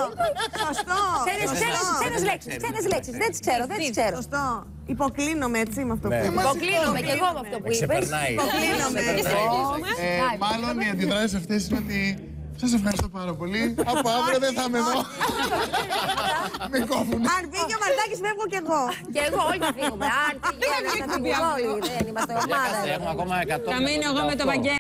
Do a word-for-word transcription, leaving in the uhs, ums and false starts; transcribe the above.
Σωστό. Ξένες λέξεις, ξένες λέξεις. Δεν τις ξέρω, δεν τις ξέρω. Σωστό. Υποκλίνομαι έτσι με αυτό που είπες. Υποκλίνομαι και εγώ με αυτό που είπες. Υποκλίνομαι. Μάλλον οι αντιδράσεις αυτές είναι ότι σας ευχαριστώ πάρα πολύ. Από αύριο δεν θα είμαι εδώ. Με κόβουνε. Αν φύγει ο Μαρτάκης, φεύγω κι εγώ. Και εγώ όλοι θα φύγουμε. Αν φύγει ένας, θα φύγουμε όλοι. Δεν είμαστε ομάδα. Έχουμε ακόμα εκατό. Θα μείνω εγώ με το Βαγγέλη.